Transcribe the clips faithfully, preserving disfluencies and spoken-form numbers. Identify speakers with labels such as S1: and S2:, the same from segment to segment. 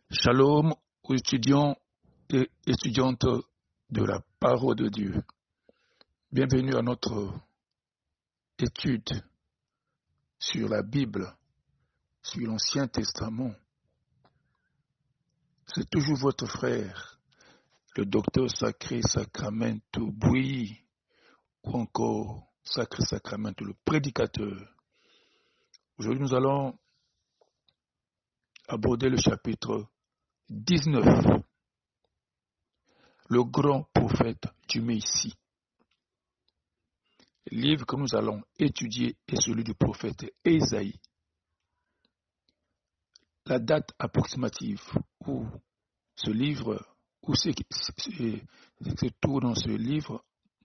S1: Shalom aux étudiants et étudiantes de la parole de Dieu. Bienvenue à notre étude sur la Bible, sur l'Ancien Testament. C'est toujours votre frère, le docteur Sacré Sacramento Bouilly, ou encore Sacré Sacramento, le prédicateur. Aujourd'hui, nous allons aborder le chapitre dix-neuf, le grand prophète du Messie. Le livre que nous allons étudier est celui du prophète Ésaïe. La date approximative où ce livre, où ce qui se trouve dans ce livre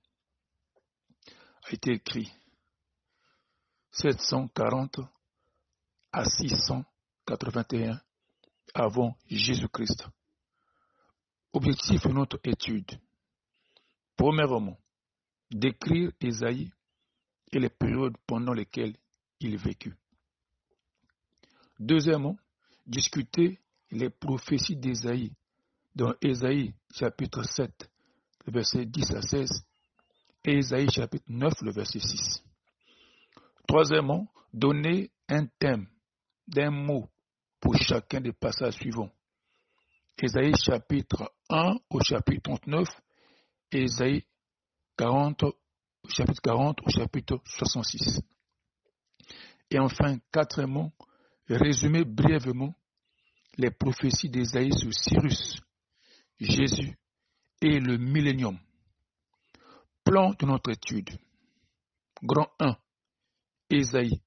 S1: a été écrit sept cent quarante à six cent quatre-vingt-un avant Jésus-Christ. Objectif de notre étude. Premièrement, décrire Ésaïe et les périodes pendant lesquelles il vécut. Deuxièmement, discuter les prophéties d'Ésaïe dans Ésaïe chapitre sept, le verset dix à seize, et Ésaïe chapitre neuf, le verset six. Troisièmement, donner un thème d'un mot pour chacun des passages suivants. Ésaïe chapitre un au chapitre trente-neuf et Ésaïe quarante, chapitre quarante au chapitre soixante-six. Et enfin, quatrièmement, résumer brièvement les prophéties d'Ésaïe sur Cyrus, Jésus et le millénium. Plan de notre étude. Grand un. Ésaïe.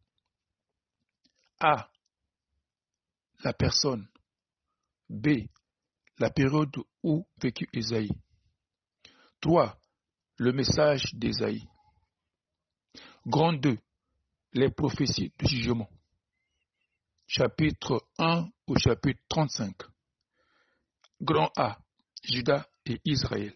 S1: A. La personne. B. La période où vécut Ésaïe. trois. Le message d'Ésaïe. Grand deux. Les prophéties du jugement. Chapitre un au chapitre trente-cinq. Grand A. Juda et Israël.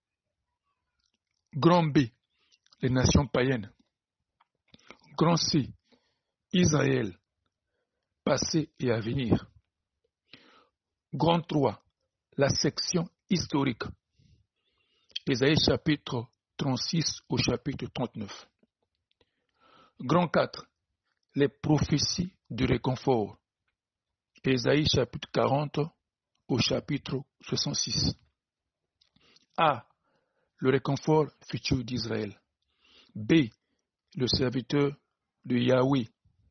S1: Grand B. Les nations païennes. Grand C. Israël, passé et à venir. Grand trois. La section historique. Ésaïe chapitre trente-six au chapitre trente-neuf. Grand quatre. Les prophéties du réconfort. Ésaïe chapitre quarante au chapitre soixante-six. A. Le réconfort futur d'Israël. B. Le serviteur de Yahweh.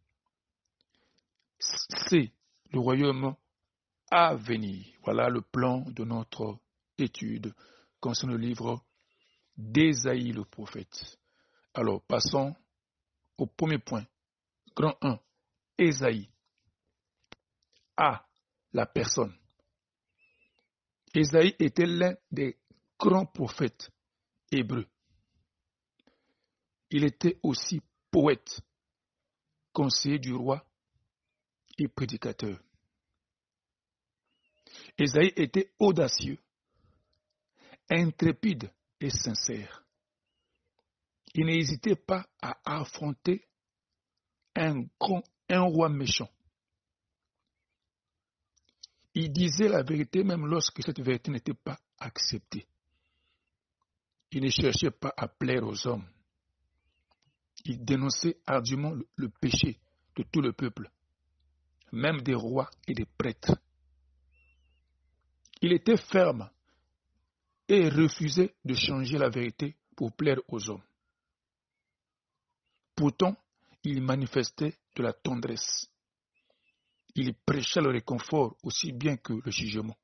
S1: C. Le royaume à venir. Voilà le plan de notre étude concernant le livre d'Ésaïe le prophète. Alors, passons au premier point. Grand un. Ésaïe. A. La personne. Ésaïe était l'un des grands prophètes hébreux. Il était aussi poète, conseiller du roi et prédicateur. Ésaïe était audacieux, intrépide et sincère. Il n'hésitait pas à affronter un grand, un roi méchant. Il disait la vérité même lorsque cette vérité n'était pas acceptée. Il ne cherchait pas à plaire aux hommes. Il dénonçait ardument le, le péché de tout le peuple, même des rois et des prêtres. Il était ferme et refusait de changer la vérité pour plaire aux hommes. Pourtant, il manifestait de la tendresse. Il prêchait le réconfort aussi bien que le jugement.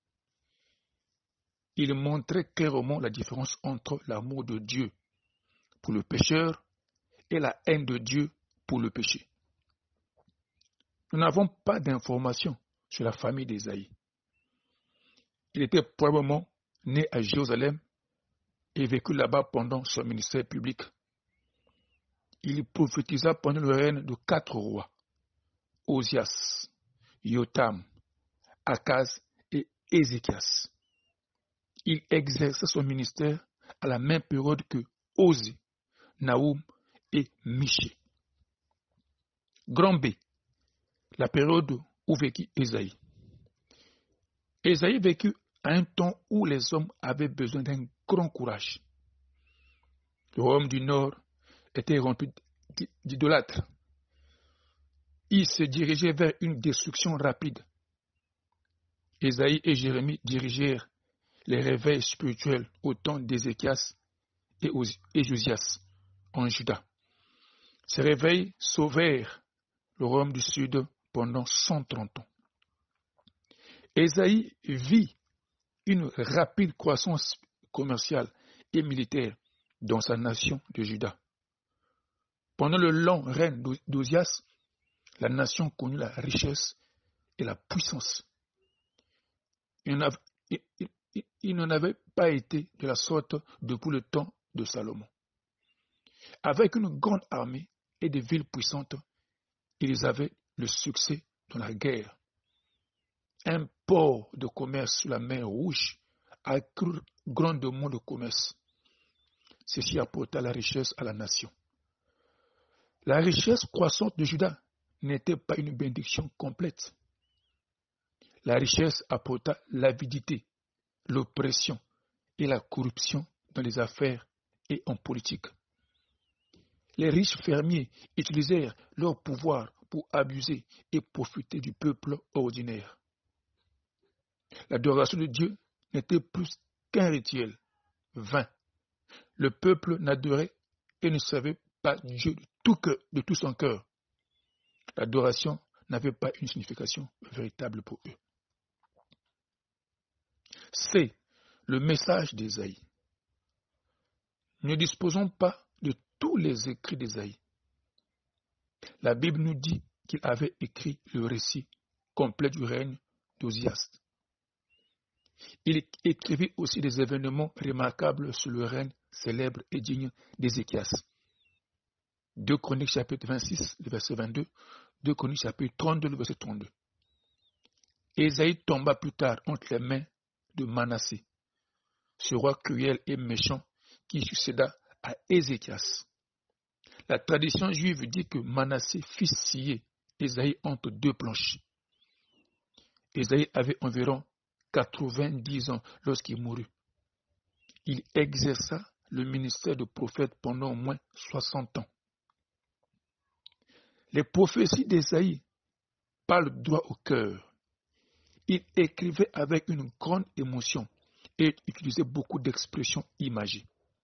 S1: Il montrait clairement la différence entre l'amour de Dieu pour le pécheur et la haine de Dieu pour le péché. Nous n'avons pas d'informations sur la famille d'Ésaïe. Il était probablement né à Jérusalem et vécut là-bas pendant son ministère public. Il prophétisa pendant le règne de quatre rois, Osias, Jotam, Akaz et Ézéchias. Il exerça son ministère à la même période que Osée, Naoum et Michée. Grand B. La période où vécut Ésaïe. Ésaïe vécut à un temps où les hommes avaient besoin d'un grand courage. Le royaume du Nord était rempli d'idolâtres. Il se dirigeait vers une destruction rapide. Ésaïe et Jérémie dirigèrent les réveils spirituels au temps d'Ézéchias et, et Josias en Juda. Ces réveils sauvèrent le royaume du Sud pendant cent trente ans. Ésaïe vit une rapide croissance commerciale et militaire dans sa nation de Juda. Pendant le long règne d'Ozias, la nation connut la richesse et la puissance. Il n'en avait, il, il, il n'en avait pas été de la sorte depuis le temps de Salomon. Avec une grande armée et des villes puissantes, ils avaient le succès dans la guerre. Un port de commerce sur la mer Rouge accrut grandement le commerce. Ceci apporta la richesse à la nation. La richesse croissante de Juda n'était pas une bénédiction complète. La richesse apporta l'avidité, l'oppression et la corruption dans les affaires et en politique. Les riches fermiers utilisèrent leur pouvoir pour abuser et profiter du peuple ordinaire. L'adoration de Dieu n'était plus qu'un rituel vain. Le peuple n'adorait et ne savait pas Dieu de tout, cœur, de tout son cœur. L'adoration n'avait pas une signification véritable pour eux. C'est le message d'Ésaïe. Ne disposons pas de tous les écrits d'Ésaïe. La Bible nous dit qu'il avait écrit le récit complet du règne d'Ozias. Il écrivit aussi des événements remarquables sur le règne célèbre et digne d'Ézéchias. deux Chroniques chapitre vingt-six, le verset vingt-deux, deux Chroniques chapitre trente-deux, le verset trente-deux. Ésaïe tomba plus tard entre les mains de Manassé, ce roi cruel et méchant qui succéda à Ézéchias. La tradition juive dit que Manassé fit scier Ésaïe entre deux planches. Ésaïe avait environ quatre-vingt-dix ans lorsqu'il mourut. Il exerça le ministère de prophète pendant au moins soixante ans. Les prophéties d'Ésaïe parlent droit au cœur. Il écrivait avec une grande émotion et utilisait beaucoup d'expressions imagées.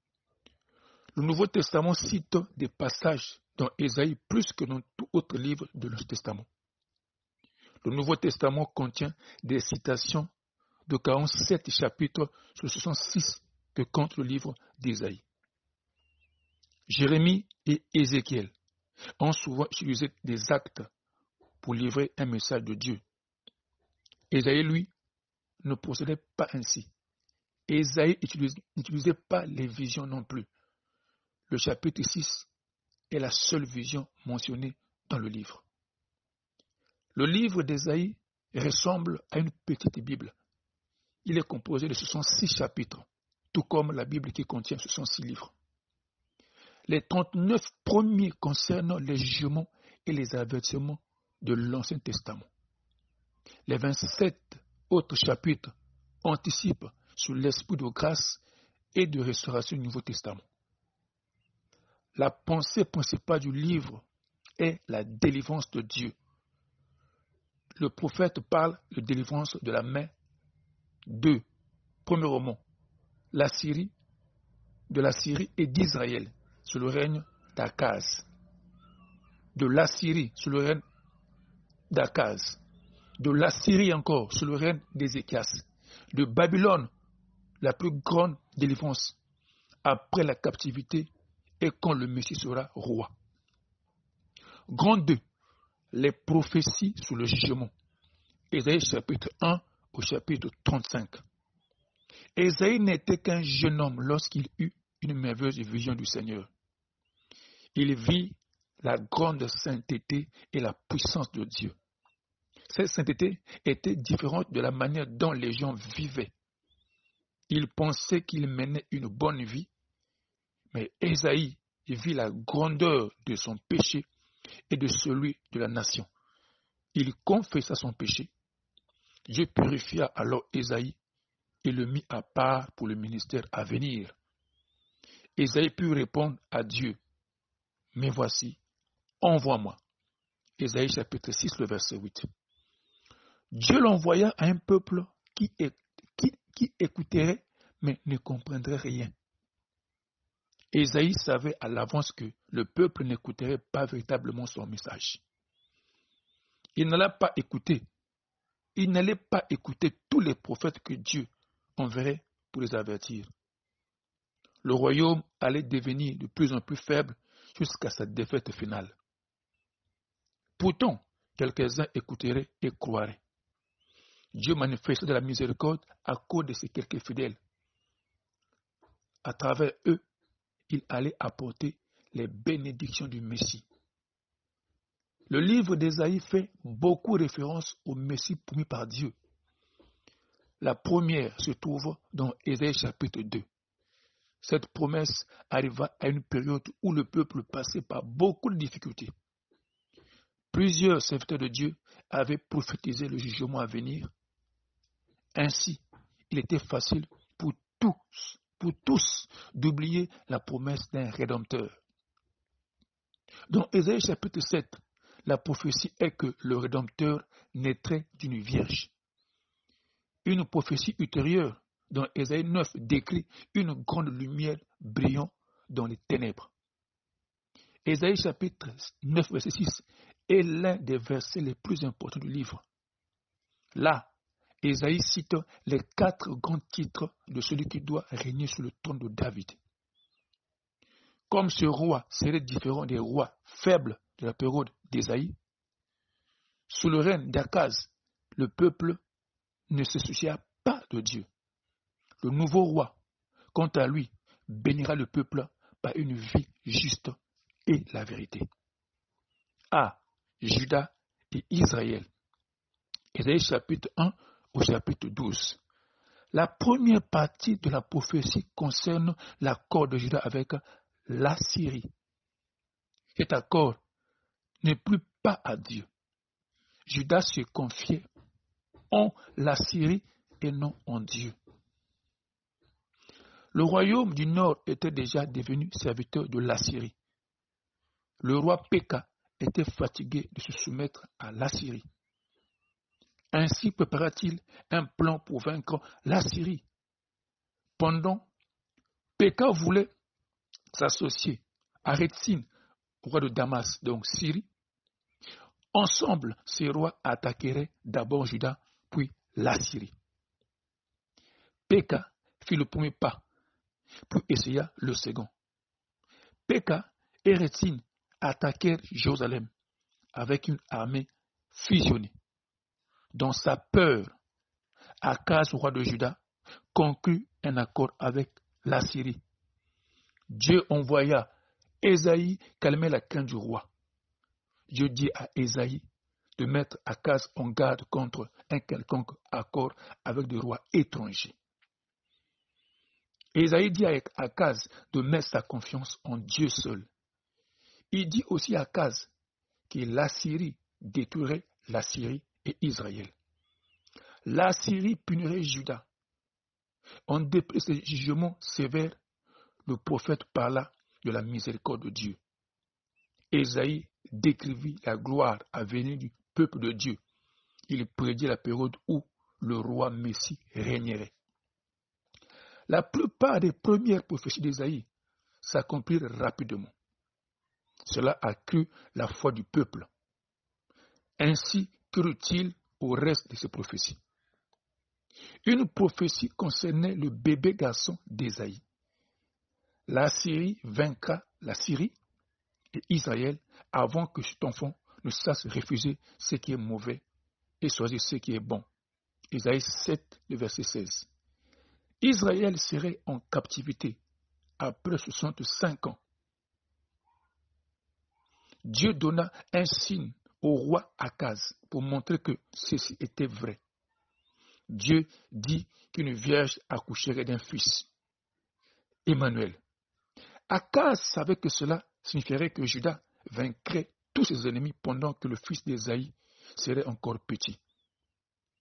S1: Le Nouveau Testament cite des passages dans Ésaïe plus que dans tout autre livre de l'Ancien Testament. Le Nouveau Testament contient des citations de quarante-sept chapitres sur soixante-six que compte le livre d'Ésaïe. Jérémie et Ézéchiel ont souvent utilisé des actes pour livrer un message de Dieu. Ésaïe, lui, ne procédait pas ainsi. Ésaïe n'utilisait pas les visions non plus. Le chapitre six est la seule vision mentionnée dans le livre. Le livre d'Ésaïe ressemble à une petite Bible. Il est composé de soixante-six chapitres, tout comme la Bible qui contient soixante-six livres. Les trente-neuf premiers concernent les jugements et les avertissements de l'Ancien Testament. Les vingt-sept autres chapitres anticipent sur l'esprit de grâce et de restauration du Nouveau Testament. La pensée principale du livre est la délivrance de Dieu. Le prophète parle de délivrance de la main de, premièrement, la Syrie, de la Syrie et d'Israël sous le règne d'Akaz, de l'Assyrie sous le règne d'Akaz, de l'Assyrie encore sous le règne d'Ézéchias, de Babylone, la plus grande délivrance après la captivité et quand le Messie sera roi. Grand deux, les prophéties sur le jugement. Ésaïe chapitre un au chapitre trente-cinq. Ésaïe n'était qu'un jeune homme lorsqu'il eut une merveilleuse vision du Seigneur. Il vit la grande sainteté et la puissance de Dieu. Cette sainteté était différente de la manière dont les gens vivaient. Il pensait qu'il menait une bonne vie, mais Ésaïe vit la grandeur de son péché et de celui de la nation. Il confessa son péché. Dieu purifia alors Ésaïe et le mit à part pour le ministère à venir. Ésaïe put répondre à Dieu, « Mais voici, envoie-moi. » Ésaïe chapitre six, le verset huit. Dieu l'envoya à un peuple qui, qui, qui écouterait mais ne comprendrait rien. Ésaïe savait à l'avance que le peuple n'écouterait pas véritablement son message. Il n'allait pas écouter. Il n'allait pas écouter tous les prophètes que Dieu enverrait pour les avertir. Le royaume allait devenir de plus en plus faible jusqu'à sa défaite finale. Pourtant, quelques-uns écouteraient et croiraient. Dieu manifestait de la miséricorde à cause de ses quelques fidèles. À travers eux, il allait apporter les bénédictions du Messie. Le livre d'Ésaïe fait beaucoup référence au Messie promis par Dieu. La première se trouve dans Ésaïe chapitre deux. Cette promesse arriva à une période où le peuple passait par beaucoup de difficultés. Plusieurs serviteurs de Dieu avaient prophétisé le jugement à venir. Ainsi, il était facile pour tous, pour tous d'oublier la promesse d'un Rédempteur. Dans Ésaïe chapitre sept, la prophétie est que le Rédempteur naîtrait d'une vierge. Une prophétie ultérieure dans Ésaïe neuf décrit une grande lumière brillant dans les ténèbres. Ésaïe chapitre neuf, verset six est l'un des versets les plus importants du livre. Là, Ésaïe cite les quatre grands titres de celui qui doit régner sur le trône de David. Comme ce roi serait différent des rois faibles de la période d'Ésaïe, sous le règne d'Akaz, le peuple ne se soucia pas de Dieu. Le nouveau roi, quant à lui, bénira le peuple par une vie juste et la vérité. A. Juda et Israël. Ésaïe chapitre un au chapitre douze. La première partie de la prophétie concerne l'accord de Juda avec la Syrie. Cet accord n'est plus pas à Dieu. Juda se confiait en la Syrie et non en Dieu. Le royaume du nord était déjà devenu serviteur de l'Assyrie. Le roi Péka était fatigué de se soumettre à l'Assyrie. Ainsi prépara-t-il un plan pour vaincre l'Assyrie. Pendant, Péka voulait s'associer à Rétzin, roi de Damas, donc Syrie. Ensemble, ces rois attaqueraient d'abord Juda, puis l'Assyrie. Péka fit le premier pas, puis essaya le second. Péka et Rétzin attaquèrent Jérusalem avec une armée fusionnée. Dans sa peur, Akaz, roi de Juda, conclut un accord avec l'Assyrie. Dieu envoya Ésaïe calmer la crainte du roi. Dieu dit à Ésaïe de mettre Akaz en garde contre un quelconque accord avec des rois étrangers. Ésaïe dit à Akaz de mettre sa confiance en Dieu seul. Il dit aussi à Akaz que l'Assyrie détruirait l'Assyrie et Israël. L'Assyrie punirait Juda. En dépit de ce jugement sévère, le prophète parla de la miséricorde de Dieu. Ésaïe décrivit la gloire à venir du peuple de Dieu. Il prédit la période où le roi Messie régnerait. La plupart des premières prophéties d'Ésaïe s'accomplirent rapidement. Cela accrut la foi du peuple. Ainsi crut-il au reste de ces prophéties. Une prophétie concernait le bébé garçon d'Ésaïe. La Syrie vaincra la Syrie et Israël avant que cet enfant ne sache refuser ce qui est mauvais et choisir ce qui est bon. Ésaïe sept, le verset seize. Israël serait en captivité après soixante-cinq ans. Dieu donna un signe au roi Akaz pour montrer que ceci était vrai. Dieu dit qu'une vierge accoucherait d'un fils, Emmanuel. Akaz savait que cela signifierait que Juda vaincrait tous ses ennemis pendant que le fils d'Ésaïe serait encore petit.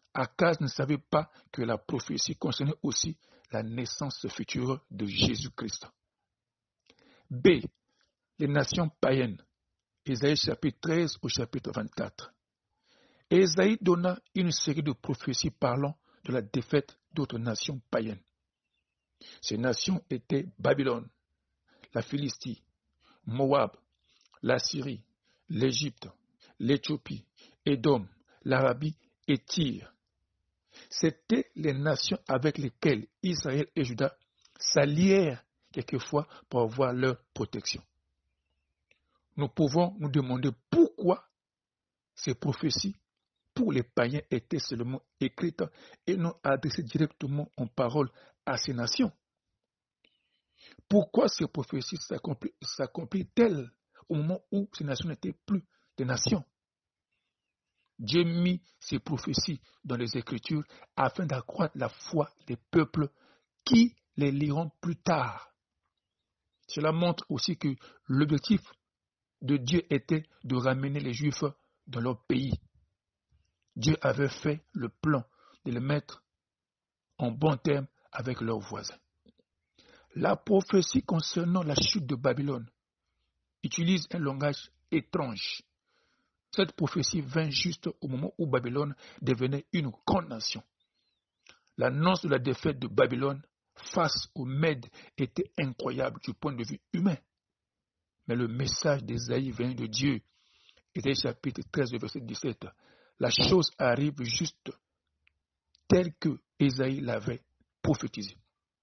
S1: Akaz ne savait pas que la prophétie concernait aussi la naissance future de Jésus-Christ. B. Les nations païennes. Ésaïe chapitre treize au chapitre vingt-quatre. Ésaïe donna une série de prophéties parlant de la défaite d'autres nations païennes. Ces nations étaient Babylone, la Philistie, Moab, la Syrie, l'Égypte, l'Éthiopie, Édom, l'Arabie et Tyr. C'étaient les nations avec lesquelles Israël et Juda s'allièrent quelquefois pour avoir leur protection. Nous pouvons nous demander pourquoi ces prophéties pour les païens étaient seulement écrites et non adressées directement en parole à ces nations. Pourquoi ces prophéties s'accomplissent-elles au moment où ces nations n'étaient plus des nations? Dieu mit ces prophéties dans les Écritures afin d'accroître la foi des peuples qui les liront plus tard. Cela montre aussi que l'objectif de Dieu était de ramener les Juifs dans leur pays. Dieu avait fait le plan de les mettre en bon terme avec leurs voisins. La prophétie concernant la chute de Babylone utilise un langage étrange. Cette prophétie vint juste au moment où Babylone devenait une grande nation. L'annonce de la défaite de Babylone face aux Mèdes était incroyable du point de vue humain. Mais le message d'Ésaïe vient de Dieu. Ésaïe chapitre treize, verset dix-sept. La chose arrive juste telle que Ésaïe l'avait prophétisée.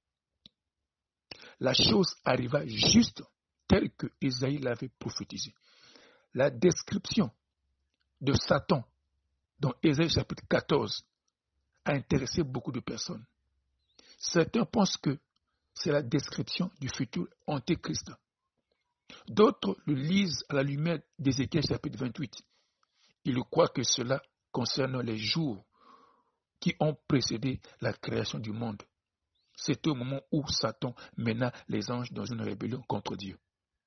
S1: La chose arriva juste telle que Ésaïe l'avait prophétisée. La description de Satan dans Ésaïe chapitre quatorze a intéressé beaucoup de personnes. Certains pensent que c'est la description du futur antéchrist. D'autres le lisent à la lumière d'Ézéchiel chapitre vingt-huit. Ils croient que cela concerne les jours qui ont précédé la création du monde. C'était au moment où Satan mena les anges dans une rébellion contre Dieu.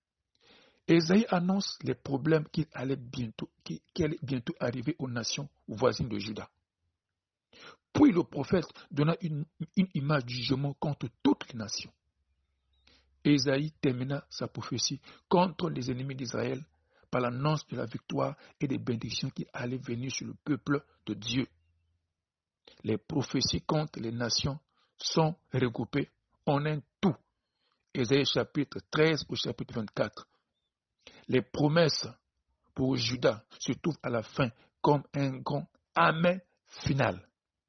S1: Ésaïe annonce les problèmes qui allaient bientôt, qui, qui allaient bientôt arriver aux nations voisines de Juda. Puis le prophète donna une, une image du jugement contre toutes les nations. Ésaïe termina sa prophétie contre les ennemis d'Israël par l'annonce de la victoire et des bénédictions qui allaient venir sur le peuple de Dieu. Les prophéties contre les nations sont regroupées en un tout. Ésaïe chapitre treize au chapitre vingt-quatre. Les promesses pour Juda se trouvent à la fin comme un grand Amen final.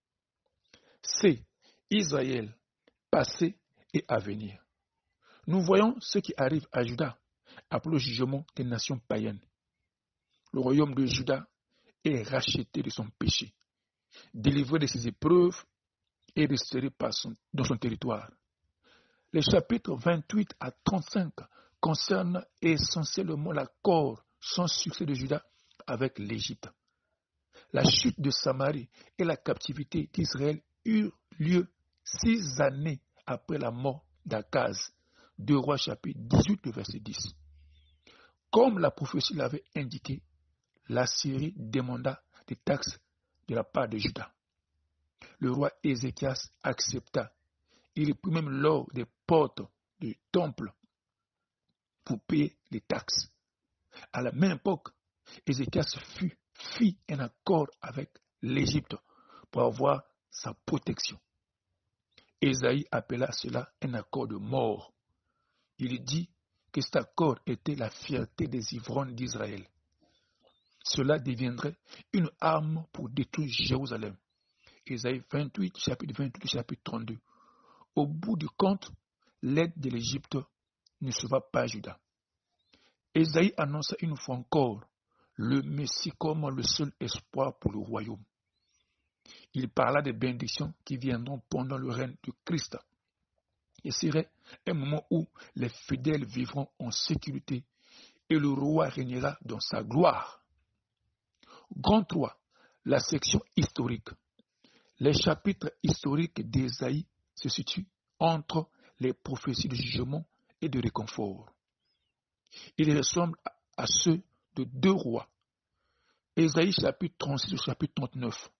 S1: C'est Israël, passé et à venir. Nous voyons ce qui arrive à Juda après le jugement des nations païennes. Le royaume de Juda est racheté de son péché, délivré de ses épreuves et restauré par son, dans son territoire. Les chapitres vingt-huit à trente-cinq concernent essentiellement l'accord sans succès de Juda avec l'Égypte. La chute de Samarie et la captivité d'Israël eurent lieu six années après la mort d'Akaz. deux Rois chapitre dix-huit, verset dix. Comme la prophétie l'avait indiqué, la Syrie demanda des taxes de la part de Juda. Le roi Ézéchias accepta. Il prit même l'or des portes du temple pour payer les taxes. À la même époque, Ézéchias fut, fit un accord avec l'Égypte pour avoir sa protection. Ésaïe appela cela un accord de mort. Il dit que cet accord était la fierté des ivrognes d'Israël. Cela deviendrait une arme pour détruire Jérusalem. Ésaïe vingt-huit, chapitre vingt-huit, chapitre trente-deux. Au bout du compte, l'aide de l'Égypte ne sauva pas Juda. Ésaïe annonça une fois encore le Messie comme le seul espoir pour le royaume. Il parla des bénédictions qui viendront pendant le règne de Christ. Il serait un moment où les fidèles vivront en sécurité et le roi régnera dans sa gloire. Grand trois, la section historique. Les chapitres historiques d'Ésaïe se situent entre les prophéties de jugement et de réconfort. Ils ressemblent à ceux de deux rois. Ésaïe chapitre trente-six au chapitre trente-neuf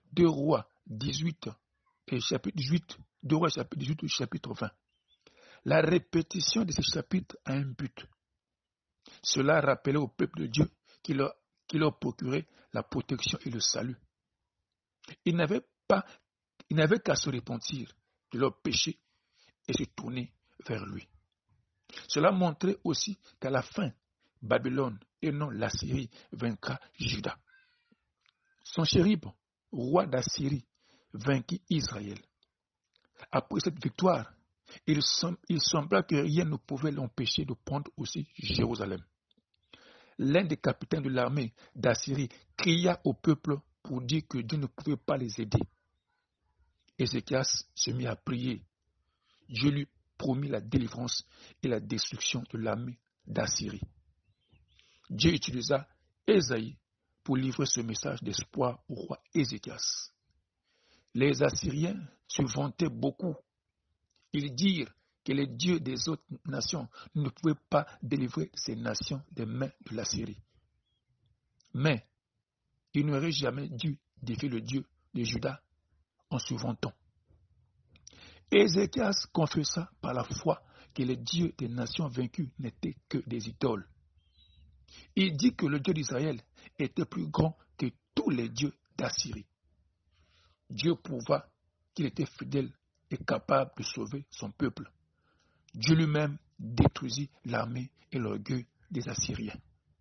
S1: deux Rois dix-huit et chapitre dix-huit, deux Rois chapitre dix-huit et chapitre vingt. La répétition de ces chapitres a un but. Cela rappelait au peuple de Dieu qu'il leur, qu'il leur procurait la protection et le salut. Ils n'avaient pas, ils n'avaient qu'à se repentir de leurs péchés et se tourner vers lui. Cela montrait aussi qu'à la fin, Babylone et non l'Assyrie vaincra Juda. Senchérib, roi d'Assyrie, vainquit Israël. Après cette victoire, il, sem- il sembla que rien ne pouvait l'empêcher de prendre aussi Jérusalem. L'un des capitaines de l'armée d'Assyrie cria au peuple pour dire que Dieu ne pouvait pas les aider. Ézéchias se mit à prier. Dieu lui promit la délivrance et la destruction de l'armée d'Assyrie. Dieu utilisa Ésaïe pour livrer ce message d'espoir au roi Ézéchias. Les Assyriens se vantaient beaucoup. Ils dirent que les dieux des autres nations ne pouvaient pas délivrer ces nations des mains de l'Assyrie. Mais ils n'auraient jamais dû défier le Dieu de Juda en se vantant. Ézéchias confessa par la foi que les dieux des nations vaincues n'étaient que des idoles. Il dit que le Dieu d'Israël était plus grand que tous les dieux d'Assyrie. Dieu prouva qu'il était fidèle et capable de sauver son peuple. Dieu lui-même détruisit l'armée et l'orgueil des Assyriens.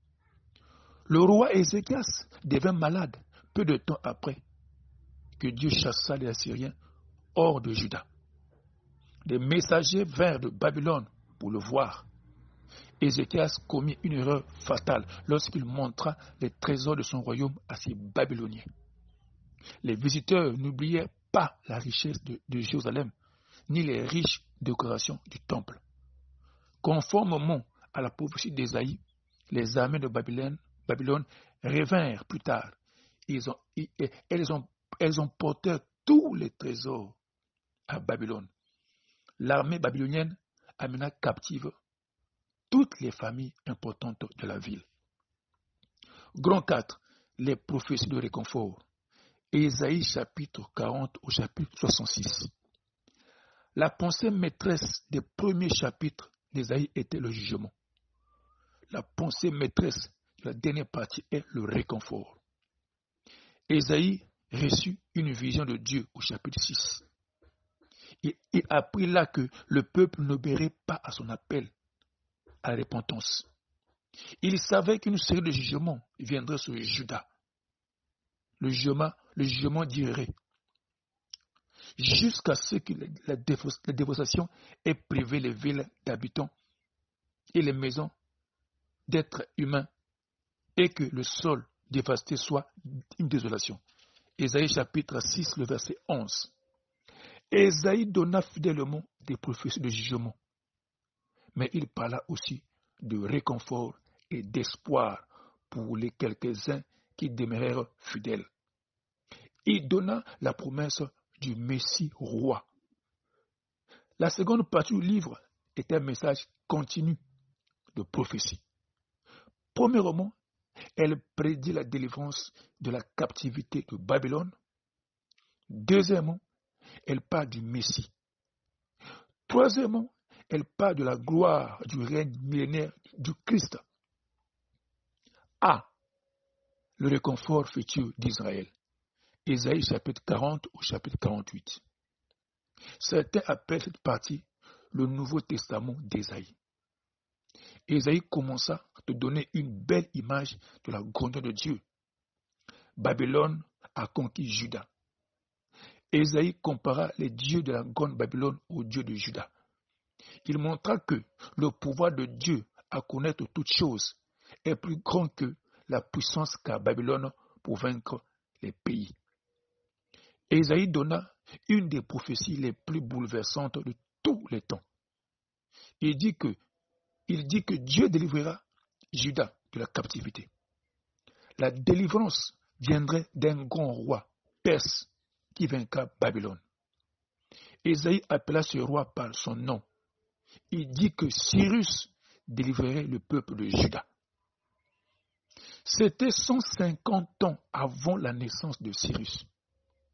S1: Le roi Ézéchias devint malade peu de temps après que Dieu chassa les Assyriens hors de Juda. Des messagers vinrent de Babylone pour le voir. Ézéchias commit une erreur fatale lorsqu'il montra les trésors de son royaume à ses Babyloniens. Les visiteurs n'oubliaient pas la richesse de, de Jérusalem, ni les riches décorations du temple. Conformément à la prophétie d'Ésaïe, les armées de Babylone, Babylone revinrent plus tard. Ils ont, ils, elles, ont, elles ont porté tous les trésors à Babylone. L'armée babylonienne amena captive toutes les familles importantes de la ville. Grand quatre. Les prophéties de réconfort. Ésaïe chapitre quarante au chapitre soixante-six. La pensée maîtresse des premiers chapitres d'Ésaïe était le jugement. La pensée maîtresse de la dernière partie est le réconfort. Ésaïe reçut une vision de Dieu au chapitre six. Il, il apprit là que le peuple n'obéirait pas à son appel à la repentance. Il savait qu'une série de jugements viendrait sur Juda. Le jugement, le jugement durerait jusqu'à ce que la dévastation ait privé les villes d'habitants et les maisons d'êtres humains et que le sol dévasté soit une désolation. Ésaïe chapitre six, le verset onze. Ésaïe donna fidèlement des prophéties de jugement, mais il parla aussi de réconfort et d'espoir pour les quelques-uns qui demeurèrent fidèles. Il donna la promesse du Messie roi. La seconde partie du livre est un message continu de prophétie. Premièrement, elle prédit la délivrance de la captivité de Babylone. Deuxièmement, elle parle du Messie. Troisièmement, elle parle de la gloire du règne millénaire du Christ. A. Le réconfort futur d'Israël. Ésaïe chapitre quarante au chapitre quarante-huit. Certains appellent cette partie le Nouveau Testament d'Ésaïe. Ésaïe commença à donner une belle image de la grandeur de Dieu. Babylone a conquis Juda. Ésaïe compara les dieux de la grande Babylone aux dieux de Juda. Il montra que le pouvoir de Dieu à connaître toutes choses est plus grand que la puissance qu'a Babylone pour vaincre les pays. Ésaïe donna une des prophéties les plus bouleversantes de tous les temps. Il dit que, il dit que Dieu délivrera Juda de la captivité. La délivrance viendrait d'un grand roi perse qui vaincra Babylone. Ésaïe appela ce roi par son nom. Il dit que Cyrus délivrerait le peuple de Juda. C'était cent cinquante ans avant la naissance de Cyrus.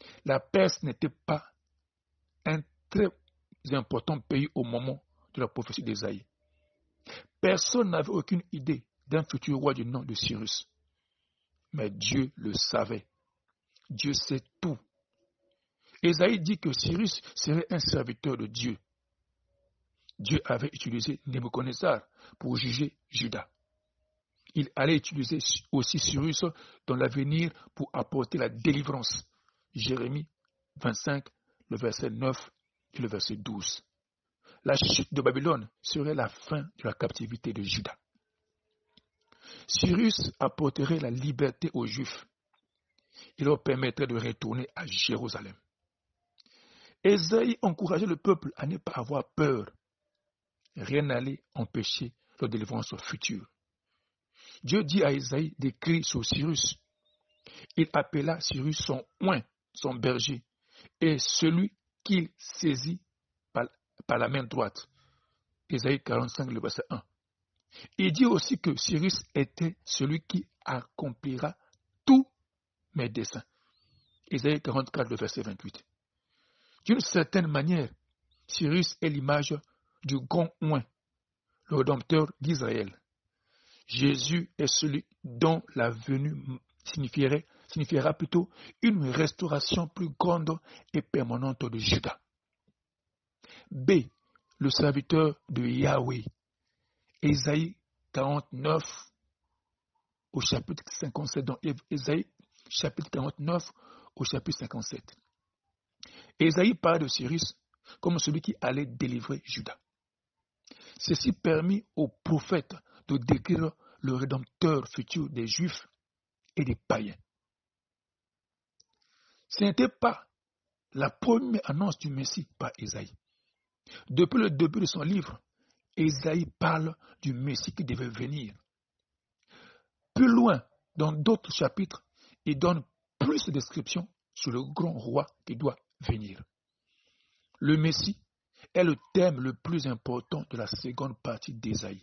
S1: La Perse n'était pas un très important pays au moment de la prophétie d'Ésaïe. Personne n'avait aucune idée d'un futur roi du nom de Cyrus. Mais Dieu le savait. Dieu sait tout. Ésaïe dit que Cyrus serait un serviteur de Dieu. Dieu avait utilisé Nebuchadnezzar pour juger Juda. Il allait utiliser aussi Cyrus dans l'avenir pour apporter la délivrance. Jérémie vingt-cinq, le verset neuf et le verset douze. La chute de Babylone serait la fin de la captivité de Juda. Cyrus apporterait la liberté aux Juifs. Il leur permettrait de retourner à Jérusalem. Ésaïe encourageait le peuple à ne pas avoir peur. Rien n'allait empêcher leur délivrance future. Dieu dit à Ésaïe d'écrire sur Cyrus. Il appela Cyrus son oint, son berger, et celui qu'il saisit par, par la main droite. Ésaïe quarante-cinq, le verset un. Il dit aussi que Cyrus était celui qui accomplira tous mes desseins. Ésaïe quarante-quatre, le verset vingt-huit. D'une certaine manière, Cyrus est l'image du grand oint, le Rédempteur d'Israël. Jésus est celui dont la venue signifierait, signifiera plutôt une restauration plus grande et permanente de Juda. B. Le serviteur de Yahweh. Ésaïe quarante-neuf au chapitre cinquante-sept, dans Ésaïe chapitre quarante-neuf au chapitre cinquante-sept. Ésaïe parle de Cyrus comme celui qui allait délivrer Juda. Ceci permit aux prophètes de décrire le rédempteur futur des Juifs et des païens. Ce n'était pas la première annonce du Messie par Ésaïe. Depuis le début de son livre, Ésaïe parle du Messie qui devait venir. Plus loin, dans d'autres chapitres, il donne plus de descriptions sur le grand roi qui doit venir. Le Messie est le thème le plus important de la seconde partie d'Ésaïe.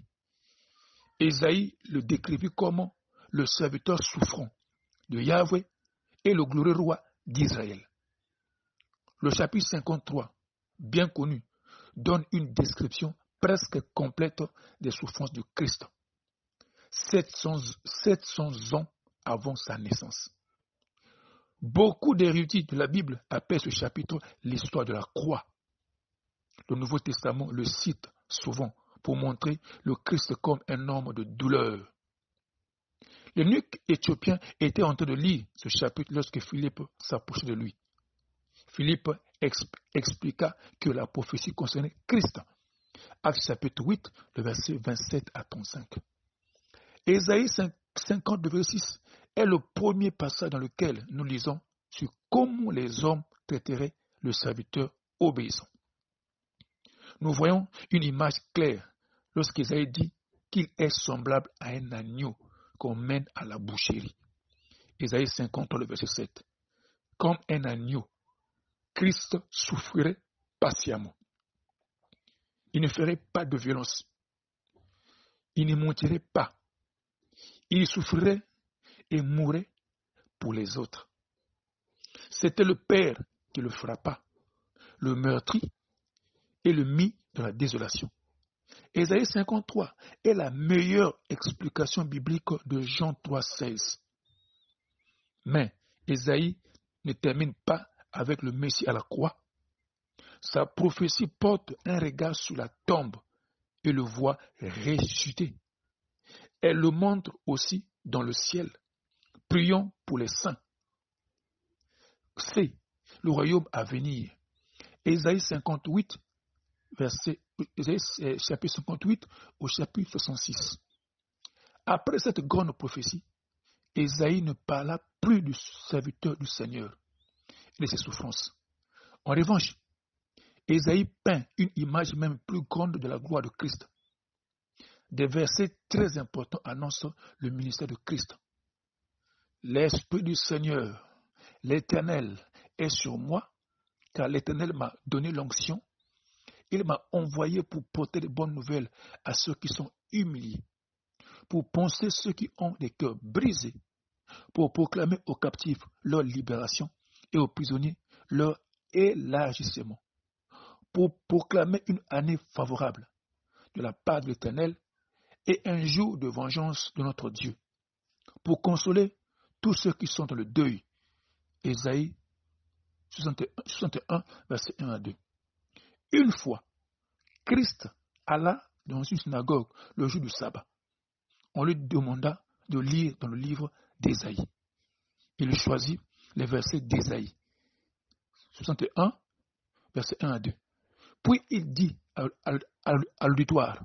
S1: Ésaïe le décrivit comme le serviteur souffrant de Yahweh et le glorieux roi d'Israël. Le chapitre cinquante-trois, bien connu, donne une description presque complète des souffrances de Christ, sept cents ans avant sa naissance. Beaucoup d'érudits de la Bible appellent ce chapitre l'histoire de la croix. Le Nouveau Testament le cite souvent pour montrer le Christ comme un homme de douleur. L'eunuque éthiopien était en train de lire ce chapitre lorsque Philippe s'approchait de lui. Philippe exp- expliqua que la prophétie concernait Christ. Actes chapitre huit, le verset vingt-sept à trente-cinq. Ésaïe cinquante, verset six est le premier passage dans lequel nous lisons sur comment les hommes traiteraient le serviteur obéissant. Nous voyons une image claire lorsqu'Ésaïe dit qu'il est semblable à un agneau qu'on mène à la boucherie. Ésaïe cinquante, le verset sept. Comme un agneau, Christ souffrirait patiemment. Il ne ferait pas de violence. Il ne mentirait pas. Il souffrirait et mourrait pour les autres. C'était le Père qui le frappa, le meurtrit et le mit dans la désolation. Ésaïe cinquante-trois est la meilleure explication biblique de Jean trois, seize. Mais Ésaïe ne termine pas avec le Messie à la croix. Sa prophétie porte un regard sur la tombe et le voit ressuscité. Elle le montre aussi dans le ciel. Prions pour les saints. C'est le royaume à venir. Ésaïe cinquante-huit, verset, Ésaïe, chapitre cinquante-huit au chapitre soixante-six. Après cette grande prophétie, Ésaïe ne parla plus du serviteur du Seigneur et de ses souffrances. En revanche, Ésaïe peint une image même plus grande de la gloire de Christ. Des versets très importants annoncent le ministère de Christ. L'Esprit du Seigneur, l'Éternel, est sur moi, car l'Éternel m'a donné l'onction. Il m'a envoyé pour porter de bonnes nouvelles à ceux qui sont humiliés, pour penser ceux qui ont des cœurs brisés, pour proclamer aux captifs leur libération et aux prisonniers leur élargissement, pour proclamer une année favorable de la part de l'Éternel et un jour de vengeance de notre Dieu, pour consoler tous ceux qui sont dans le deuil. Ésaïe soixante et un, verset un à deux. Une fois, Christ alla dans une synagogue le jour du sabbat. On lui demanda de lire dans le livre d'Ésaïe. Il choisit les versets d'Ésaïe soixante et un, verset un à deux. Puis il dit à, à, à, à l'auditoire,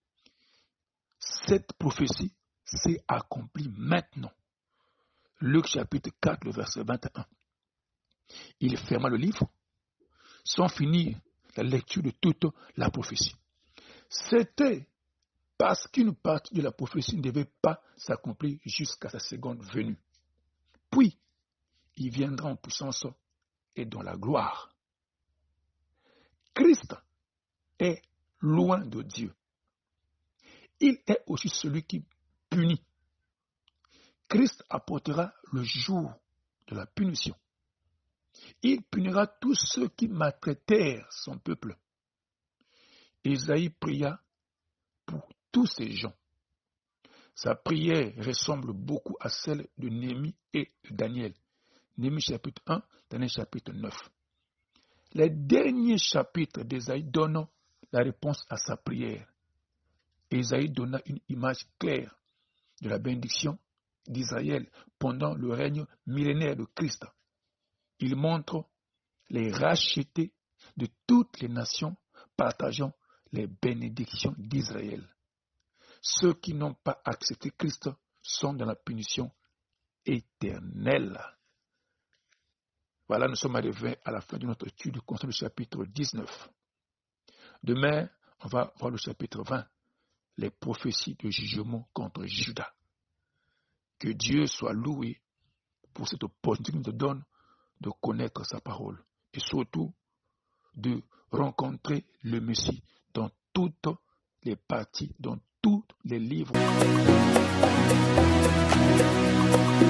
S1: cette prophétie s'est accomplie maintenant. Luc chapitre quatre, le verset vingt et un. Il ferma le livre sans finir la lecture de toute la prophétie. C'était parce qu'une partie de la prophétie ne devait pas s'accomplir jusqu'à sa seconde venue. Puis, il viendra en puissance et dans la gloire. Christ est loin de Dieu. Il est aussi celui qui punit. Christ apportera le jour de la punition. Il punira tous ceux qui maltraitèrent son peuple. Ésaïe pria pour tous ces gens. Sa prière ressemble beaucoup à celle de Néhémie et de Daniel. Néhémie chapitre un, Daniel chapitre neuf. Les derniers chapitres d'Ésaïe donnent la réponse à sa prière. Ésaïe donna une image claire de la bénédiction d'Israël pendant le règne millénaire de Christ. Il montre les rachetés de toutes les nations partageant les bénédictions d'Israël. Ceux qui n'ont pas accepté Christ sont dans la punition éternelle. Voilà, nous sommes arrivés à la fin de notre étude concernant le chapitre dix-neuf. Demain, on va voir le chapitre vingt, les prophéties de jugement contre Juda. Que Dieu soit loué pour cette opportunité qu'il nous donne de connaître sa parole et surtout de rencontrer le Messie dans toutes les parties, dans tous les livres.